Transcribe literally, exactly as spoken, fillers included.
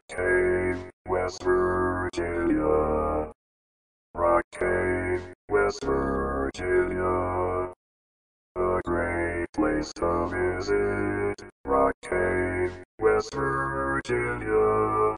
Cave, West Virginia. Rock Cave, West Virginia. A great place to visit. Rock Cave, West Virginia.